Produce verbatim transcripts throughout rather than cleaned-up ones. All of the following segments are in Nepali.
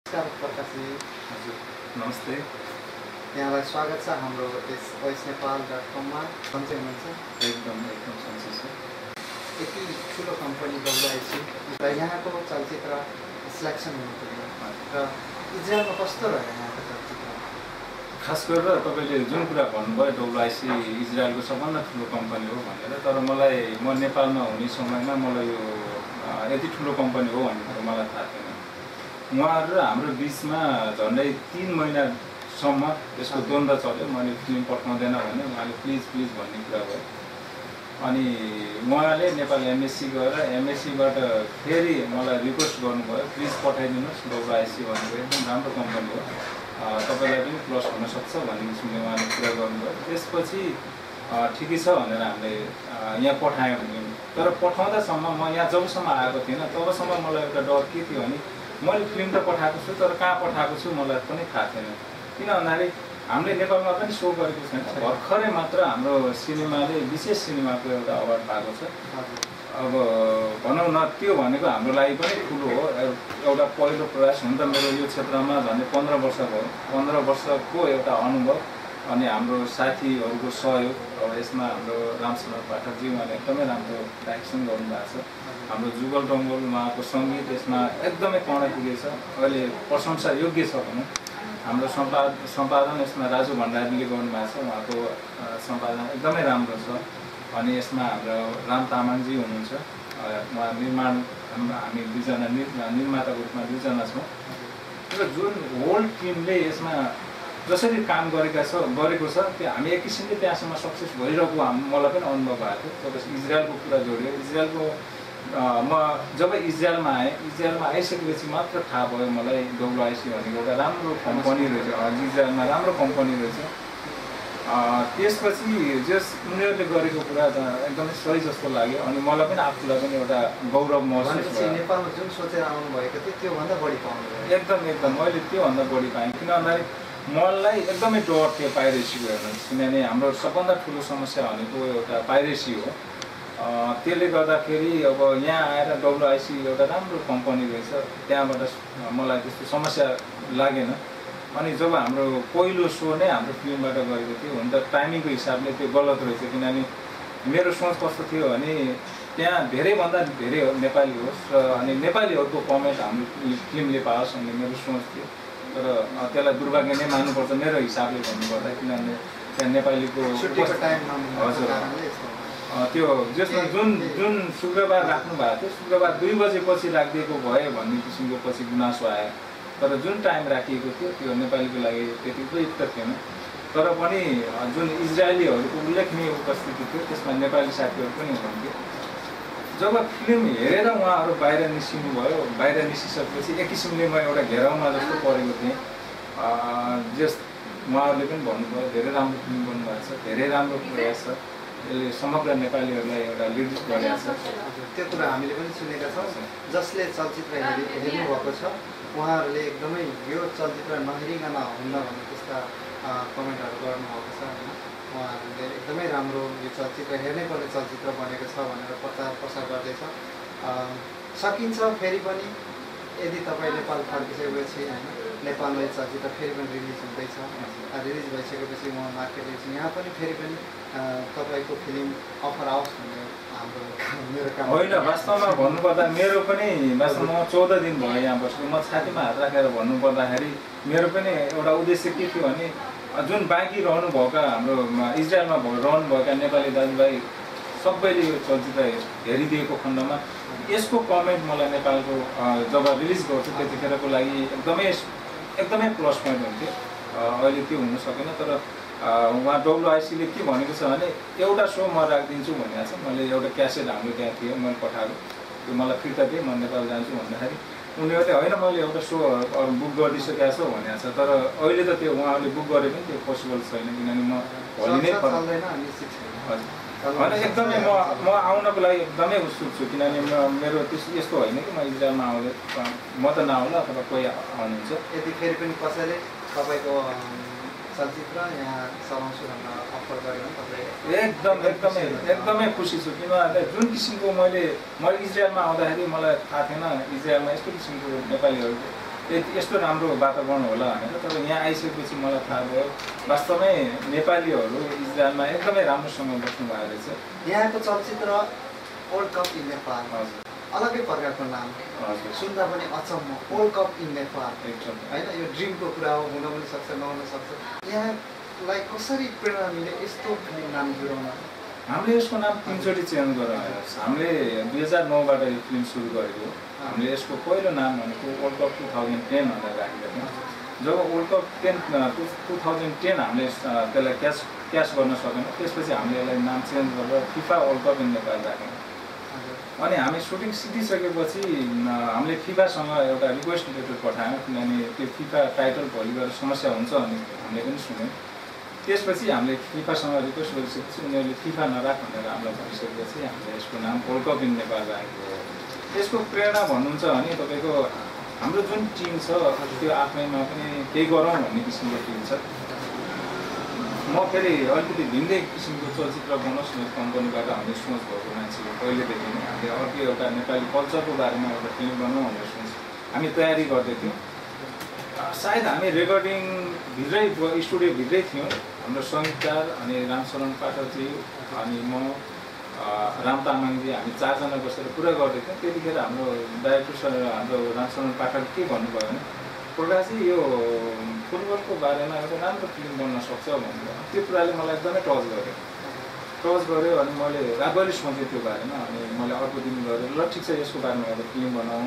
नमस्कार प्रकाशजी। हजुर नमस्ते। यहाँलाई स्वागत छ हाम्रो यस भोइस नेपाल डट कममा। सन्चै हुनुहुन्छ? एकदम एकदम सन्चै छ। यति ठुलो कम्पनी डब्लुआइसी र यहाँको चलचित्र सिलेक्सन हुनुपर्यो र इजरायलमा कस्तो रह्यो यहाँको चलचित्र? खास गरेर तपाईँले जुन कुरा भन्नुभयो डब्लुआइसी इजरायलको सबभन्दा ठुलो कम्पनी हो भनेर, तर मलाई म नेपालमा हुने समयमा मलाई यो यति ठुलो कम्पनी हो भन्ने कुरो मलाई थाहा थिएन। उहाँहरू र हाम्रो बिचमा झन्डै तिन महिनासम्म यसको द्वन्द्व चल्यो। मैले फिल्म पठाउँदैन भने उहाँले प्लिज प्लिज भन्ने कुरा भयो। अनि उहाँले नेपाल एमएससी गएर एमएससीबाट फेरि मलाई रिक्वेस्ट गर्नुभयो, प्लिज पठाइदिनुहोस् डब्लुआइसी भनेको एकदम राम्रो कम्पनी हो, तपाईँलाई पनि प्लस हुनसक्छ भन्ने किसिमले उहाँले कुरा गर्नुभयो। त्यसपछि ठिकै छ भनेर हामीले यहाँ पठायौँ भने, तर पठाउँदासम्म म यहाँ जबसम्म आएको थिएन तबसम्म मलाई एउटा डर के थियो भने मैले फिल्म त पठाएको छु तर कहाँ पठाएको छु मलाई पनि थाहा थिएन। किन भन्दाखेरि हामीले नेपालमा पनि सो गरेको छैन। भर्खरै मात्र हाम्रो सिनेमाले विशेष सिनेमाको एउटा अवार्ड पाएको छ। अब भनौँ न, त्यो भनेको हाम्रो लागि पनि ठुलो हो, एउटा पहिलो प्रयास हुन त। मेरो यो क्षेत्रमा झन्डै पन्ध्र वर्ष भयो। पन्ध्र वर्षको एउटा अनुभव अनि हाम्रो साथीहरूको सहयोग। अब यसमा हाम्रो रामशरण पाठकजी उहाँले एकदमै राम्रो डाइरेक्सन गर्नुभएको छ। हाम्रो जुगल डङ्गोल उहाँको सङ्गीत यसमा एकदमै कर्ण पुगेछ, अहिले प्रशंसा योग्य छ भनौँ। हाम्रो सम्पाद सम्पादन यसमा राजु भण्डारीले गर्नुभएको छ, उहाँको सम्पादन एकदमै राम्रो छ। अनि यसमा हाम्रो राम तामाङजी हुनुहुन्छ, उहाँ निर्माण हामी दुईजना निर्माताको रूपमा दुईजना छौँ। र जुन होल टिमले यसमा जसरी काम गरेका छ गरेको छ त्यो हामी एक किसिमले त्यहाँसम्म सक्सेस भइरहेको मलाई पनि अनुभव भएको थियो। तपाईँ इजरायलको कुरा जोड्यो। इजरायलको म जब इजरायलमा आएँ, इजरायलमा आइसकेपछि मात्र थाहा भयो मलाई डब्लुआइसी भनेको एउटा राम्रो कम्पनी रहेछ, इजरायलमा राम्रो कम्पनी रहेछ। त्यसपछि जस उनीहरूले गरेको कुरा एकदमै सही जस्तो लाग्यो अनि मलाई पनि आफूलाई पनि एउटा गौरव महसुस भयो। नेपालमा जुन सोचेर आउनुभएको थियो त्योभन्दा बढी पाउनुभयो? एकदम एकदम मैले त्योभन्दा बढी पाएँ। किन भन्दाखेरि मलाई एकदमै डर थियो पाइरेसीको हेर्नुहोस्, किनभने हाम्रो सबभन्दा ठुलो समस्या भनेको एउटा पाइरेसी हो। त्यसले गर्दाखेरि अब यहाँ आएर डब्लुआइसी एउटा राम्रो कम्पनी रहेछ, त्यहाँबाट मलाई त्यस्तो समस्या लागेन। अनि जब हाम्रो पहिलो सो नै हाम्रो फिल्मबाट गरेको थियो, हुन त टाइमिङको हिसाबले त्यो गलत रहेछ। किनभने मेरो सोच कस्तो थियो भने त्यहाँ धेरैभन्दा धेरै नेपाली होस् र अनि नेपालीहरूको कमेन्ट हाम्रो फिल्मले पाओस् भन्ने मेरो सोच थियो। तर त्यसलाई दुर्भाग्य नै मान्नुपर्छ मेरो हिसाबले भन्नुपर्दा, किनभने त्यहाँ नेपालीको हजुर त्यो जसमा जुन जुन शुक्रबार राख्नु भएको थियो, शुक्रबार दुई बजेपछि राखिदिएको भयो भन्ने किसिमको पछि गुनासो आयो। तर जुन टाइम राखिएको थियो त्यो नेपालीको लागि त्यति उपयुक्त थिएन। तर पनि जुन इजरायलीहरूको उल्लेखनीय उपस्थिति थियो त्यसमा नेपाली साथीहरू पनि हुनुहुन्थ्यो। जब फिल्म हेरेर उहाँहरू बाहिर निस्किनु भयो, बाहिर निस्किसकेपछि एक किसिमले म एउटा घेराउमा जस्तो परेको थिएँ। जस उहाँहरूले पनि भन्नुभयो धेरै राम्रो फिल्म बन्नुभएको छ, धेरै राम्रो प्रयास छ, यसले समग्र नेपालीहरूलाई एउटा लिड गरेको छ। त्यो कुरा हामीले पनि सुनेका छौँ। जसले चलचित्र हेरि हेर्नुभएको छ उहाँहरूले एकदमै यो चलचित्र नहेरिकन हुन्न भन्ने त्यस्ता कमेन्टहरू गर्नुभएको छ। होइन, उहाँहरूले एकदमै राम्रो यो चलचित्र हेर्नै पर्ने चलचित्र बनेको छ भनेर प्रचार प्रसार गर्दैछ। सकिन्छ फेरि पनि यदि तपाईँ नेपाल फर्किसकेपछि होइन, नेपालमा यो चलचित्र फेरि पनि रिलिज हुँदैछ। रिलिज भइसकेपछि म मार्केट यहाँ पनि फेरि पनि तपाईँको फिल्म अफर आओस् भन्ने हाम्रो मेरो काम होइन। वास्तवमा भन्नुपर्दा मेरो पनि वास्तवमा म चौध दिन भयो यहाँ बस्छु। म छातीमा हात राखेर भन्नुपर्दाखेरि मेरो पनि एउटा उद्देश्य के थियो भने जुन बाँकी रहनुभएका हाम्रो इजरायलमा रहनुभएका नेपाली दाजुभाइ सबैले यो चलचित्र हेरिदिएको खण्डमा यसको कमेन्ट मलाई नेपालको जब रिलिज गर्छु त्यतिखेरको लागि एकदमै एकदमै प्लस पोइन्ट हुन्थ्यो। अहिले त्यो हुन सकेन। तर उहाँ डब्लुआइसीले के भनेको छ भने एउटा सो म राखिदिन्छु भनेको छ। मैले एउटा क्यासेट हाम्रो त्यहाँ थियो, मैले पठाएको त्यो मलाई फिर्ता दिएँ, म नेपाल जान्छु भन्दाखेरि उनीहरूले होइन मैले एउटा सो बुक गरिदिइसकेको छु भनेको छ। तर अहिले त त्यो उहाँहरूले बुक गरे पनि त्यो पोसिबल छैन, किनभने म भोलि नै हजुर होइन एकदमै म म आउनको लागि एकदमै उत्सुक छु। किनभने म मेरो त्यस्तो यस्तो होइन कि म इजरायलमा आउँदै म त नआउला अथवा कोही आउनुहुन्छ। यदि फेरि पनि कसैले तपाईँको चलचित्र यहाँ चलाउँछु भनेर अफर गऱ्यो भने तपाईँ एकदम एकदमै एकदमै खुसी छु। किनभने जुन किसिमको मैले मैले इजरायलमा आउँदाखेरि मलाई थाहा थिएन इजरायलमा यस्तो किसिमको नेपालीहरूको यस्तो राम्रो वातावरण होला भनेर। तर यहाँ आइसकेपछि मलाई थाहा भयो वास्तवमै नेपालीहरू इजरायलमा एकदमै राम्रोसँग बस्नु भएको रहेछ। यहाँको चलचित्र वर्ल्ड कप इन नेपाल हजुर अलग्गै प्रकारको नाम, हजुर सुन्दा पनि अचम्म, वर्ल्ड कप इन नेपाल एकदम होइन। यो ड्रिमको कुरा हो, हुन पनि सक्छ नहुन सक्छ। यहाँलाई कसरी प्रेरणा मिले यस्तो फिल्म नाम जुराउन? हामीले यसको नाम तिनचोटि चेन्ज गरेर हामीले दुई हजार नौबाट यो फिल्म सुरु गरेको। हामीले यसको पहिलो नाम भनेको world cup two thousand ten भनेर राखेका थियौँ। जब world cup ten two thousand ten हामीले त्यसलाई क्याच क्याच गर्न सकेनौँ, त्यसपछि हामीले यसलाई नाम चेन्ज गरेर FIFA world cup in Nepal राख्यौँ। अनि हामी सुटिङ सिकिसकेपछि हामीले फिफासँग एउटा रिक्वेस्ट लेटर पठायौँ, किनभने त्यो फिफा टाइटल भोलि गएर समस्या हुन्छ अनि हामीले पनि सुन्यौँ। त्यसपछि हामीले फिफासँग रिक्वेस्ट गरिसकेपछि उनीहरूले फिफा नराख भनेर हामीलाई भनिसकेपछि हामीले यसको नाम वर्ल्ड कप इन नेपाल राखेको हो। यसको प्रेरणा भन्नुहुन्छ भने तपाईँको हाम्रो जुन टिम छ त्यो आफैमा पनि केही गरौँ भन्ने किसिमको टिम छ। म फेरि अलिकति भिन्दै किसिमको चलचित्र बनाओस् न कम्पनीबाट हामीले सोच भएको मान्छे हो। पहिलेदेखि नै हामीले अर्को एउटा नेपाली कल्चरको बारेमा एउटा फिल्म बनाउँ भनेर सोच हामी तयारी गर्दैथ्यौँ। सायद हामी रेकर्डिङ भित्रै स्टुडियोभित्रै थियौँ। हाम्रो सङ्गीतकार अनि रामशरण पाठकजी अनि म राम तामाङजी हामी चारजना बसेर कुरा गर्दैथ्यौँ। त्यतिखेर हाम्रो डाइरेक्टर सर हाम्रो रामशरण पाठक के भन्नुभयो भने प्रकाशजी यो फुटबलको बारेमा एउटा राम्रो फिल्म बन्न सक्छ भन्नुभयो। त्यो कुराले मलाई एकदमै टच गर्यो टच गर्यो अनि मैले रातभरि सोचेँ त्यो बारेमा। अनि मैले अर्को दिन गरेँ ल ठिक छ यसको बारेमा एउटा फिल्म बनाऊँ,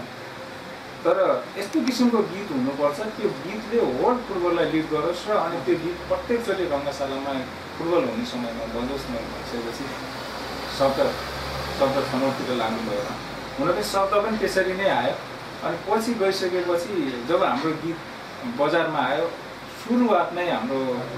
तर यस्तो किसिमको गीत हुनुपर्छ त्यो गीतले होल फुटबललाई लिड गरोस् र अनि त्यो गीत प्रत्येकचोटि रङ्गशालामा फुटबल हुने समयमा बजोस् न भनिसकेपछि शब्द शब्द छनौटतिर लाग्नुभयो। हुन पनि शब्द पनि त्यसरी नै आयो। अनि पछि गइसकेपछि जब हाम्रो गीत बजारमा आयो, सुरुवात नै हाम्रो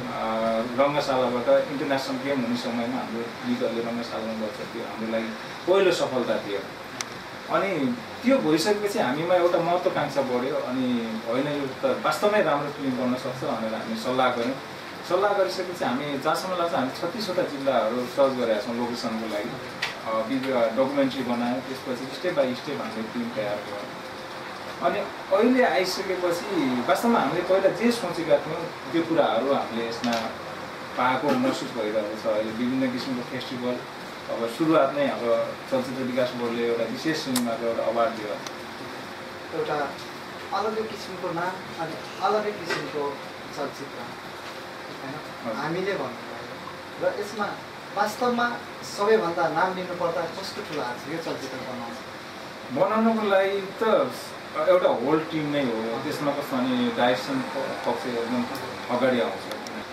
रङ्गशालाबाट इन्टरनेसनल गेम हुने समयमा हाम्रो गीतहरूले रङ्गशालामा गर्छ, त्यो हाम्रो लागि पहिलो सफलता थियो। अनि त्यो भइसकेपछि हामीमा एउटा महत्त्वाकांक्षा बढ्यो। अनि होइन यो त वास्तवमै राम्रो फिल्म बन्न सक्छ भनेर हामी सल्लाह गऱ्यौँ। सल्लाह गरिसकेपछि हामी जहाँसम्म लाग्छ हामी छत्तिसवटा जिल्लाहरू सर्च गरेका छौँ लोकेसनको लागि, डकुमेन्ट्री बनायौँ। त्यसपछि स्टेप बाई स्टेप हामीले फिल्म तयार गऱ्यौँ। अनि अहिले आइसकेपछि वास्तवमा हामीले पहिला जे सोचेका थियौँ त्यो कुराहरू हामीले यसमा पाएको महसुस भइरहेको छ। अहिले विभिन्न किसिमको फेस्टिभल, अब सुरुवात नै हाम्रो चलचित्र विकास बोर्डले एउटा विशेष सिनेमाको एउटा अवार्ड दियो। एउटा अलग्गै किसिमको नाम अनि अलग्गै किसिमको चलचित्र होइन हामीले भन्नुभयो। र यसमा वास्तवमा सबैभन्दा नाम लिनुपर्दा कस्तो ठुलो हात यो चलचित्र बनाउँछ? बनाउनको लागि त एउटा होल टिम नै हो। त्यसमा कस्तो भने डाइरेक्सन पक्ष एकदम अगाडि आउँछ।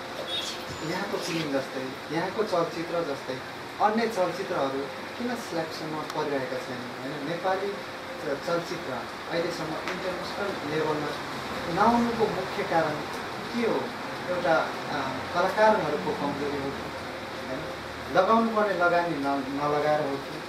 यहाँको फिल्म जस्तै यहाँको चलचित्र जस्तै अन्य चलचित्रहरू किन सिलेक्सनमा परिरहेका छैनन् होइन? नेपाली चलचित्र अहिलेसम्म इन्टरनेसनल लेभलमा नआउनुको मुख्य कारण के हो? एउटा कलाकारहरूको कमजोरी हो कि होइन? लगाउनु पर्ने लगानी न नलगाएर हो कि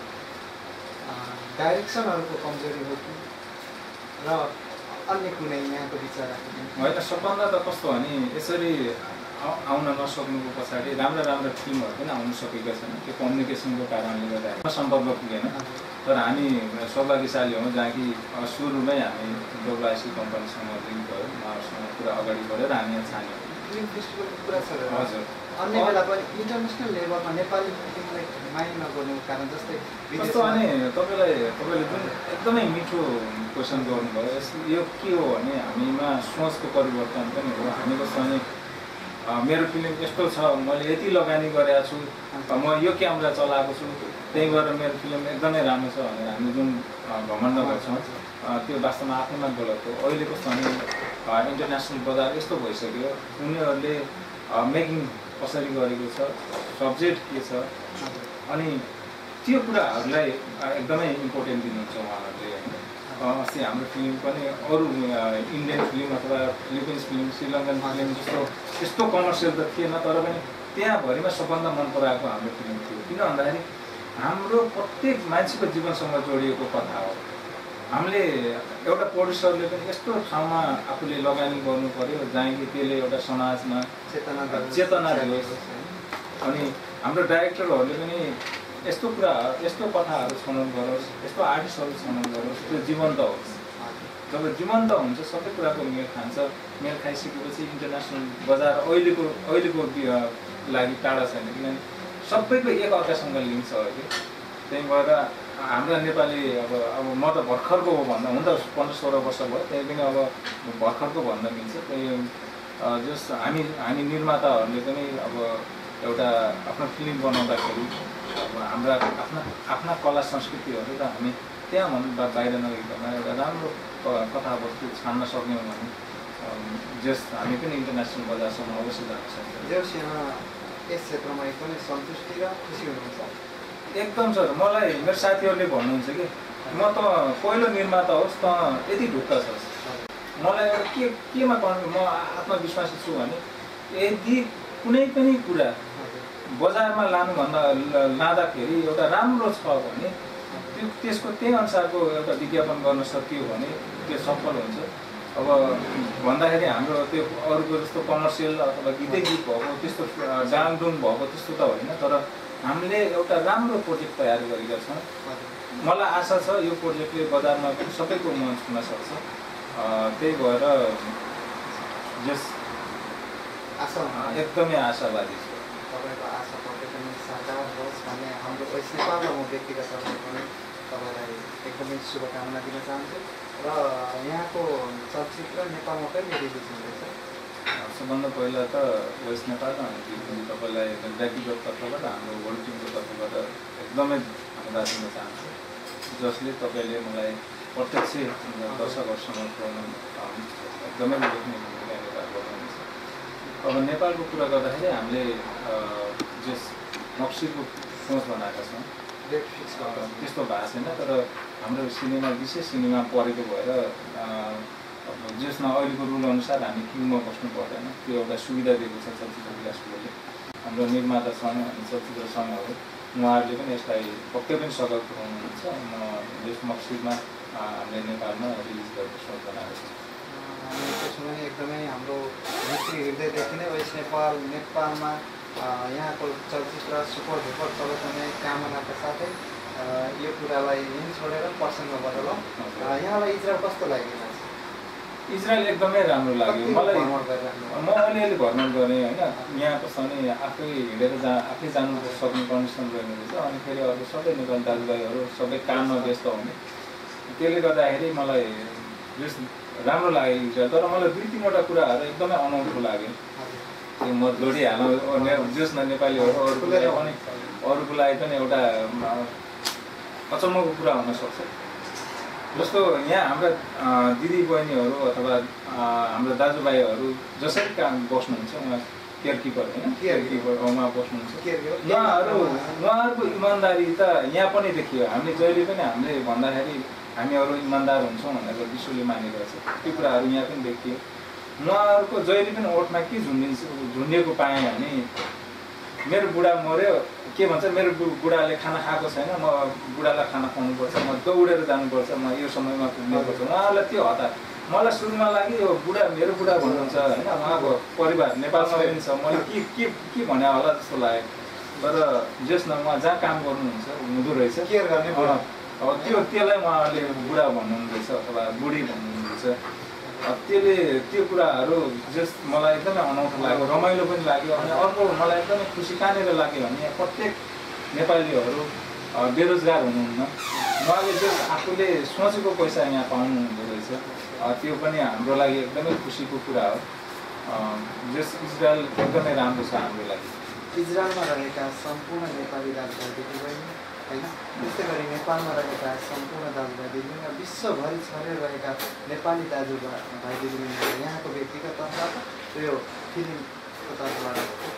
डाइरेक्सनहरूको कमजोरी हो कि र अन्य कुनै यहाँको विचार राख्नु? होइन, सबभन्दा त कस्तो भने यसरी आउन नसक्नुको पछाडि राम्रा राम्रा फिल्महरू पनि आउन सकेका छैन। त्यो कम्युनिकेसनको कारणले गर्दा सम्पर्क पुगेन। तर हामी सौभाग्यशाली हौँ जहाँ कि सुरुमै हामी डब्लुआइसी कम्पनीसँग लिङ्क भयो, उहाँहरूसँग कुरा अगाडि बढेर हामी यहाँ छान्यौँ। फिल्म फेस्टिभलको कुरा छ। हजुर, अन्य बेला पनि इन्टरनेसनल लेभलमा नेपाली फिल्मलाई माइन नगर्नुको कारण जस्तै कस्तो भने तपाईँलाई तपाईँले जुन एकदमै मिठो क्वेसन गर्नुभयो। यो के हो भने हामीमा सोचको परिवर्तन पनि हो। हामी कस्तो भने मेरो फिल्म यस्तो छ, मैले यति लगानी गरेको छु, म यो क्यामेरा चलाएको छु, त्यही भएर मेरो फिल्म एकदमै राम्रो छ भनेर हामी जुन घमण्ड गर्छौँ त्यो वास्तवमा आफैमा गलत हो। अहिले कस्तो भने इन्टरनेसनल बजार यस्तो भइसक्यो, उनीहरूले मेकिङ कसरी गरेको छ, सब्जेक्ट के छ, अनि त्यो कुराहरूलाई एकदमै इम्पोर्टेन्ट दिनुहुन्छ उहाँहरूले होइन। अस्ति हाम्रो फिल्म पनि अरू इन्डियन फिल्म अथवा फिलिपिन्स फिल्म, श्रीलङ्कन फिल्म जस्तो त्यस्तो कमर्सियल त थिएन, तर पनि त्यहाँभरिमा सबभन्दा मन पराएको हाम्रो फिल्म थियो। किन भन्दाखेरि हाम्रो प्रत्येक मान्छेको जीवनसँग जोडिएको कथा हो। हामीले एउटा प्रड्युसरले पनि यस्तो ठाउँमा आफूले लगानी गर्नु पर्यो जहाँ कि त्यसले एउटा समाजमा चेतना चेतना दियोस्। अनि हाम्रो डाइरेक्टरहरूले पनि यस्तो कुरा यस्तो कथाहरू छनौट गरोस्, यस्तो आर्टिस्टहरू छनौट गरोस्, त्यो जीवन्त होस्। जब जीवन्त हुन्छ सबै कुराको मेल खान्छ। मेल खाइसकेपछि इन्टरनेसनल बजार अहिलेको अहिलेको लागि टाढा छैन, किनभने सबैको एक अर्कासँग लिङ्क छ अहिले। त्यही भएर हाम्रा नेपाली अब अब म त भर्खरको हो भन्दा हुन त पन्ध्र सोह्र वर्ष भयो, त्यही पनि अब भर्खरको भन्न मिल्छ। त्यही जस हामी हामी निर्माताहरूले पनि अब एउटा आफ्नो फिल्म बनाउँदाखेरि अब हाम्रा आफ्ना आफ्ना कला संस्कृतिहरू त हामी त्यहाँ भन्दा बाहिर नगइकन एउटा राम्रो कथावस्तु छान्न सक्यौँ भने जस हामी पनि इन्टरनेसनल बजारसम्म अवश्य जान सक्छौँ। जस यहाँ यस क्षेत्रमा एकदमै सन्तुष्टि र खुसी हुनुहुन्छ? एकदम सर, मलाई मेरो साथीहरूले भन्नुहुन्छ कि म त पहिलो निर्माता होस् त यति ढुक्क छस्। मलाई एउटा के केमा गर्नु म आत्मविश्वासी छु भने यदि कुनै पनि कुरा बजारमा लानुभन्दा लाँदाखेरि एउटा राम्रो छ भने त्यो त्यसको त्यही अनुसारको एउटा विज्ञापन गर्न सकियो भने त्यो सफल हुन्छ। अब भन्दाखेरि हाम्रो त्यो अरूको जस्तो कमर्सियल अथवा गीतै गीत भएको त्यस्तो डाङडुङ भएको त्यस्तो त होइन, तर हामीले एउटा राम्रो प्रोजेक्ट तयार गरेका छौँ। मलाई आशा छ यो प्रोजेक्टले बजारमा पनि सबैको मन छुन सक्छ। त्यही भएर जस आशा एकदमै आशावादी छु। तपाईँको आशा पक्कै पनि साकार होस् भन्ने हाम्रो वेस्ट नेपालमा म व्यक्तिगत तर्फबाट पनि तपाईँलाई एकदमै शुभकामना दिन चाहन्छु। र यहाँको चलचित्र नेपालमा कहिले रिलिज हुँदैछ? सबभन्दा पहिला त वेस्ट नेपालमा तपाईँलाई व्यक्तिगत तर्फबाट हाम्रो वर्ल्ड टिमको तर्फबाट एकदमै धन्यवाद दिन चाहन्छु, जसले तपाईँले मलाई प्रत्यक्ष दर्शकहरूसँग पुर्याउन एकदमै लेख्ने भूमिका निर्वाह गर्नुहुन्छ। अब नेपालको कुरा गर्दाखेरि हामीले जस मक्सिरको सोच बनाएका छौँ, डेट फिक्स त्यस्तो भएको छैन, तर हाम्रो सिनेमा विशेष सिनेमा परेको भएर जसमा अहिलेको रुल अनुसार हामी क्युमा बस्नु पर्दैन, त्यो एउटा सुविधा दिएको छ चलचित्र विकास बोर्डले। हाम्रो निर्माता सङ्घ अनि चलचित्र सङ्घहरू उहाँहरूले पनि यसलाई पक्कै पनि सहयोग पुऱ्याउनुहुन्छ। म यस मक्सिदमा हामीले नेपालमा रिलिज गरेको सोच बनाएको छ। हामी त्यसो भने एकदमै हाम्रो भित्री हृदयदेखि नै वेस्ट नेपाल नेपालमा यहाँको चलचित्र सुपर डुपर चलोस् कामनाका साथै यो कुरालाई यहीँ छोडेर प्रसङ्ग बदलौँ। यहाँलाई इजरायल कस्तो लागिरहेको छ? इजरायल एकदमै राम्रो लाग्यो मलाई। म अलिअलि भ्रमण गरेँ होइन, यहाँको सबै आफै हिँडेर जा आफै जानु सक्ने कन्डिसन रहेको रहेछ। अनि फेरि अरू सबै नेपाली दाजुभाइहरू सबै काममा व्यस्त हुने, त्यसले गर्दाखेरि मलाई जस राम्रो लाग्यो इजरायल। तर मलाई दुई तिनवटा कुराहरू एकदमै अनौठो लाग्यो। त्यो म जोडिहाल्नु जस न नेपालीहरू अरूको लागि पनि अरूको लागि पनि एउटा अचम्मको कुरा हुनसक्छ। जस्तो यहाँ हाम्रा दिदी बहिनीहरू अथवा हाम्रो दाजुभाइहरू जसरी काम बस्नुहुन्छ, उहाँ केयर किपर होइन, केयर किपर उहाँ बस्नुहुन्छ, उहाँहरू उहाँहरूको इमान्दारी त यहाँ पनि देखियो। हामीले जहिले पनि हामीले भन्दाखेरि हामीहरू इमान्दार हुन्छौँ भनेर विश्वले मानिरहेछ, त्यो कुराहरू यहाँ पनि देखियो। उहाँहरूको जहिले पनि ओठमा के झुन्डिन्छ झुन्डिएको पाएँ भने मेरो बुढा मऱ्यो, के भन्छ मेरो बुढाले खाना खाएको छैन, म बुढालाई खाना खुवाउनुपर्छ, म दौडेर जानुपर्छ, म यो समयमा पुग्नुपर्छ। उहाँहरूलाई त्यो हतार मलाई सुरुमा लाग्यो यो बुढा मेरो बुढा भन्नुहुन्छ होइन, उहाँको परिवार नेपालमा पनि छ, मैले के के के भने होला जस्तो लाग्यो। तर जस न उहाँ जहाँ काम गर्नुहुन्छ हुँदो रहेछ केयर गर्ने, अब त्यो त्यसलाई उहाँहरूले बुढा भन्नुहुँदैछ अथवा बुढी भन्नुहुँदैछ। त्यसले त्यो कुराहरू जस मलाई एकदमै अनौठो लाग्यो, रमाइलो पनि लाग्यो। अनि अर्को मलाई एकदमै खुसी कहाँनिर लाग्यो भने यहाँ प्रत्येक नेपालीहरू बेरोजगार हुनुहुन्न, उहाँले जस आफूले सोचेको पैसा यहाँ पाउनु हुँदो रहेछ, त्यो पनि हाम्रो लागि एकदमै खुसीको कुरा हो। जस इजरायल एकदमै राम्रो छ हाम्रो लागि। इजरायलमा रहेका सम्पूर्ण नेपाली दाजुभाइ दिदीबहिनी होइन, त्यस्तै गरी नेपालमा रहेका सम्पूर्ण दाजुभाइ दिदीबहिनी र विश्वभरि छरेर रहेका नेपाली दाजुभाइ दिदीबहिनीहरू यहाँको व्यक्तिगत तर्फबाट यो फिल्मको तर्फबाट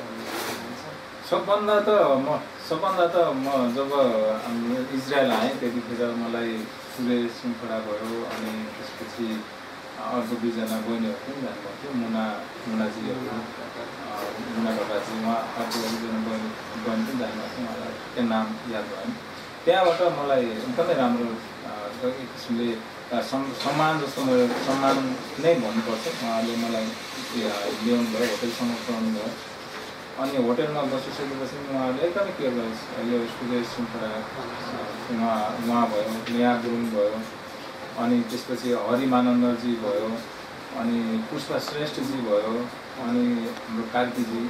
सबभन्दा त म सबभन्दा त म जब इजरायल आएँ त्यतिखेर मलाई सुरेश सुनखडा भयो, अनि त्यसपछि अर्को दुईजना बहिनीहरू पनि जानुभएको थियो, मुना मुनाजीहरू मुना ढकाजी, उहाँ अर्को दुईजना बहिनी बहिनी पनि जानुभएको थियो, मलाई त्यो नाम याद भएन। त्यहाँबाट मलाई एकदमै राम्रो एक किसिमले सम्मान जस्तो मेरो सम्मान नै भन्नुपर्छ, उहाँले मलाई ल्याउनु भयो, होटेलसम्म पुऱ्याउनु भयो। अनि होटेलमा बसिसकेपछि उहाँहरूले एकदमै केयर गर्छ। यो सुरेश सुनखडा उहाँ उहाँ भयो, नेहा गुरुङ भयो, अनि त्यसपछि हरिमानन्दजी भयो, अनि पुष्पा श्रेष्ठजी भयो, अनि हाम्रो कार्कीजी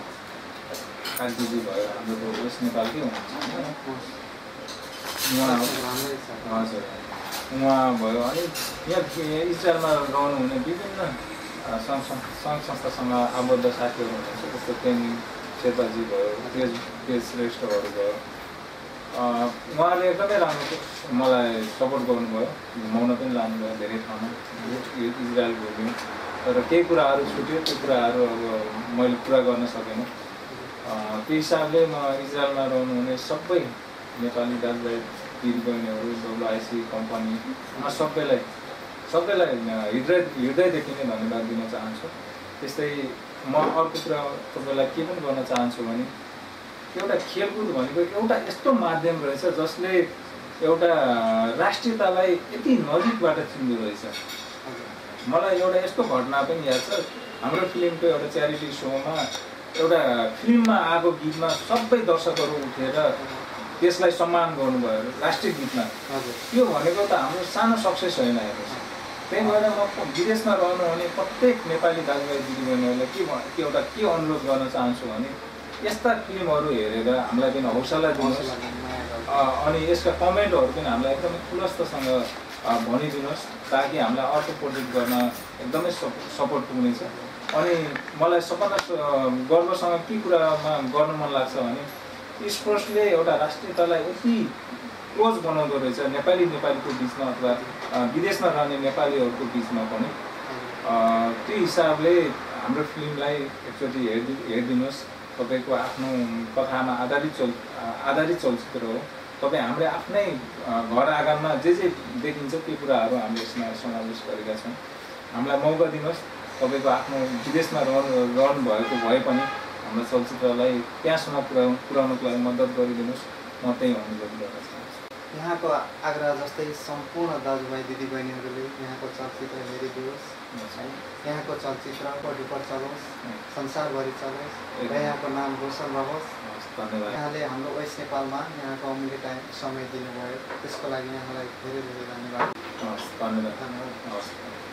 कार्कीजी भयो, हाम्रो वेस्ट नेपालकै हुनुहुन्छ उहाँ हजुर उहाँ भयो। अनि यहाँ इजरायलमा रहनुहुने विभिन्न सङ्घ सङ्घ संस्थासँग आबद्ध साथीहरू हुनुहुन्छ, जस्तो पेनी शेर्पाजी भयो, तेज तेज श्रेष्ठहरू भयो। उहाँले एकदमै राम्रो मलाई सपोर्ट गर्नुभयो, घुमाउन पनि लानुभयो धेरै ठाउँमा, इजरायल घुम्यौँ। तर केही कुराहरू छुट्यो, त्यो कुराहरू अब मैले पुरा गर्न सकेन। त्यो हिसाबले म इजरायलमा रहनुहुने सबै नेपाली दाजुभाइ दिदीबहिनीहरू, डब्लुआइसी कम्पनी, म सबैलाई सबैलाई हृदय हृदयदेखि नै धन्यवाद दिन चाहन्छु। त्यस्तै म अर्को कुरा तपाईँलाई के पनि गर्न चाहन्छु भने एउटा खेलकुद भनेको एउटा यस्तो माध्यम रहेछ जसले एउटा राष्ट्रियतालाई यति नजिकबाट चिन्दो रहेछ। मलाई एउटा यस्तो घटना पनि याद छ, हाम्रो फिल्मको एउटा च्यारिटी सोमा एउटा फिल्ममा आएको गीतमा सबै दर्शकहरू उठेर त्यसलाई सम्मान गर्नुभयो राष्ट्रिय गीतमा। त्यो भनेको त हाम्रो सानो सक्सेस होइन हेर्नुहोस्। त्यही भएर म विदेशमा रहनुहुने प्रत्येक नेपाली दाजुभाइ दिदीबहिनीहरूलाई के के एउटा के अनुरोध गर्न चाहन्छु भने यस्ता फिल्महरू हेरेर हामीलाई पनि हौसला दिनुहोस्, अनि यसका कमेन्टहरू पनि हामीलाई एकदमै खुलस्तसँग भनिदिनुहोस्, ताकि हामीलाई अर्को प्रोजेक्ट गर्न एकदमै सपोर्ट पुग्नेछ। अनि मलाई सबभन्दा गर्वसँग के कुरामा गर्नु मन लाग्छ भने स्पोर्ट्सले एउटा राष्ट्रियतालाई यति क्लोज बनाउँदो रहेछ नेपाली नेपालीको बिचमा अथवा विदेशमा रहने नेपालीहरूको बिचमा पनि। त्यो हिसाबले हाम्रो फिल्मलाई एकचोटि हेरिदि हेरिदिनुहोस्। तपाईँको आफ्नो कथामा आधारित चल आधारित चलचित्र हो। तपाईँ हाम्रो आफ्नै घर आँगनमा जे जे देखिन्छ त्यो कुराहरू हामीले यसमा समावेश गरेका छौँ। हामीलाई मौका दिनुहोस्। तपाईँको आफ्नो विदेशमा रहनु रहनुभएको भए पनि हाम्रो चलचित्रलाई त्यहाँसम्म पुर्याउ पुर्याउनको लागि मद्दत गरिदिनुहोस्। म त्यही अनुरोध गर्न चाहन्छु। यहाँको आग्रह जस्तै सम्पूर्ण दाजुभाइ दिदीबहिनीहरूले यहाँको चलचित्र हेरिदियोस् है, यहाँको चलचित्र बढीपर चलोस्, संसारभरि चलोस् र यहाँको नाम रोशन रहोस्। धन्यवाद। यहाँले हाम्रो वेस्ट नेपालमा यहाँको अमूल्य टाइम समय दिनुभयो, त्यसको लागि यहाँलाई धेरै धेरै धन्यवाद। हस्, धन्यवाद। धन्यवाद। हस्।